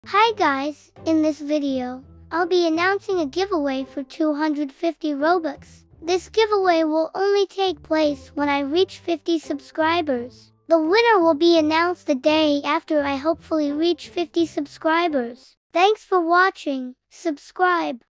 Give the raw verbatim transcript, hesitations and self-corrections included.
Hi guys, in this video, I'll be announcing a giveaway for two hundred fifty Robux. This giveaway will only take place when I reach fifty subscribers. The winner will be announced the day after I hopefully reach fifty subscribers. Thanks for watching, subscribe.